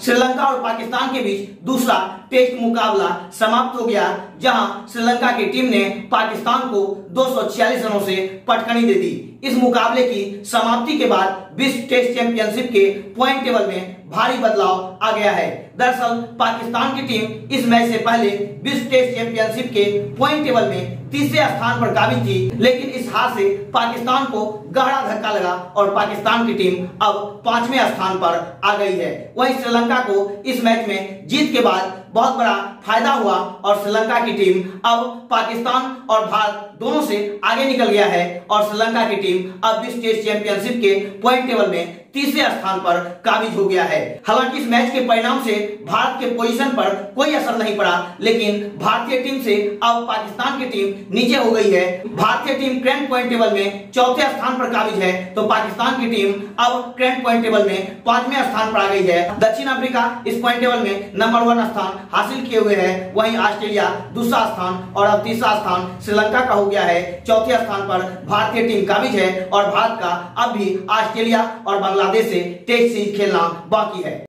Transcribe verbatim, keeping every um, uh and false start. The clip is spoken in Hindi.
श्रीलंका और पाकिस्तान के बीच दूसरा टेस्ट मुकाबला समाप्त हो गया, जहां श्रीलंका की टीम ने पाकिस्तान को दो सौ छियालीस रनों से पटकनी दे दी। इस मुकाबले की समाप्ति के बाद विश्व टेस्ट चैंपियनशिप के पॉइंट टेबल में भारी बदलाव आ गया है। दरअसल पाकिस्तान की टीम इस मैच से पहले विश्व टेस्ट चैंपियनशिप के पॉइंट टेबल में तीसरे स्थान पर काबिज थी, लेकिन इस हार से पाकिस्तान को गहरा धक्का लगा और पाकिस्तान की टीम अब पांचवें स्थान पर आ गई है। वहीं श्रीलंका को इस मैच में जीत के बाद बहुत बड़ा फायदा हुआ और श्रीलंका की टीम अब पाकिस्तान और भारत दोनों से आगे निकल गया है और श्रीलंका की टीम अब विश्व टेस्ट चैंपियनशिप के पॉइंट टेबल में तीसरे स्थान पर काबिज हो गया है। हालांकि इस मैच के परिणाम से भारत के पोजीशन पर कोई असर नहीं पड़ा, लेकिन भारतीय टीम से अब पाकिस्तान की टीम नीचे हो गई है। भारतीय टीम करंट पॉइंट टेबल में चौथे स्थान पर काबिज है, तो पाकिस्तान की टीम अब करंट पॉइंट टेबल में पांचवें स्थान पर आ गई है। दक्षिण अफ्रीका इस पॉइंट टेबल में नंबर वन स्थान हासिल किए हुए है, वहीं ऑस्ट्रेलिया दूसरा स्थान और अब तीसरा स्थान श्रीलंका का हो गया है। चौथे स्थान पर भारतीय टीम काबिज है और भारत का अब भी ऑस्ट्रेलिया और बांग्लादेश से टेस्ट सीरीज खेलना बाकी है।